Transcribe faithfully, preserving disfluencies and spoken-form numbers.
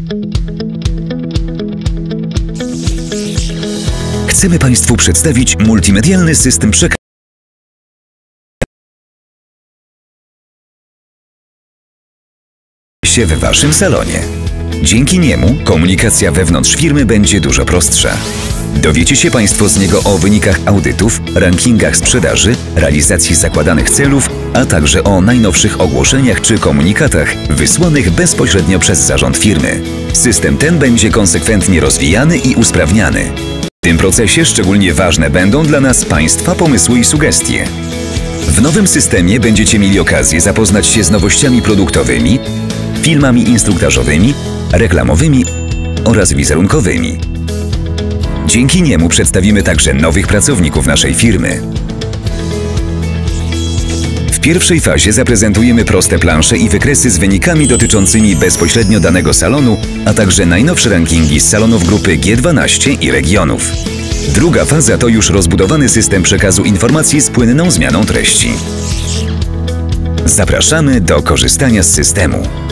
Chcemy Państwu przedstawić multimedialny system przekazu w Waszym salonie. Dzięki niemu komunikacja wewnątrz firmy będzie dużo prostsza. Dowiecie się Państwo z niego o wynikach audytów, rankingach sprzedaży, realizacji zakładanych celów, a także o najnowszych ogłoszeniach czy komunikatach wysłanych bezpośrednio przez zarząd firmy. System ten będzie konsekwentnie rozwijany i usprawniany. W tym procesie szczególnie ważne będą dla nas Państwa pomysły i sugestie. W nowym systemie będziecie mieli okazję zapoznać się z nowościami produktowymi, filmami instruktażowymi, reklamowymi oraz wizerunkowymi. Dzięki niemu przedstawimy także nowych pracowników naszej firmy. W pierwszej fazie zaprezentujemy proste plansze i wykresy z wynikami dotyczącymi bezpośrednio danego salonu, a także najnowsze rankingi z salonów grupy G dwanaście i regionów. Druga faza to już rozbudowany system przekazu informacji z płynną zmianą treści. Zapraszamy do korzystania z systemu.